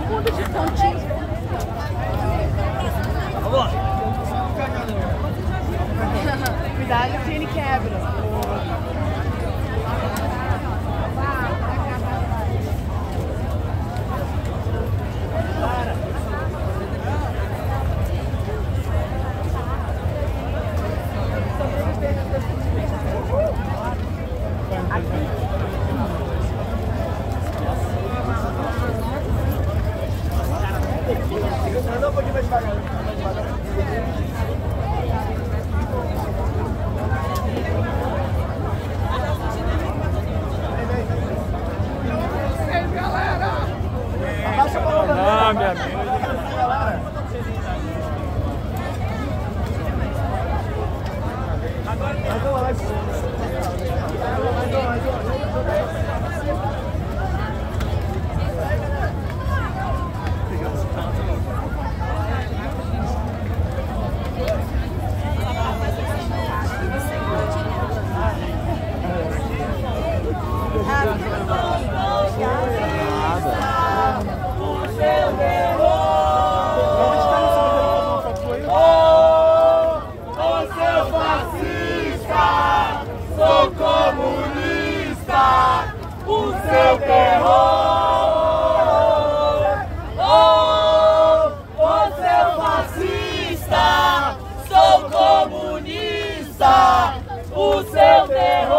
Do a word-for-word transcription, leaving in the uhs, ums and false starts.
fundo de pontinho. Vamos. Cuidado que ele quebra. Anda um pouquinho mais devagar. Abaixa a mão, não, minha amiga. O seu terror, oh, oh, seu fascista, sou comunista, o seu terror.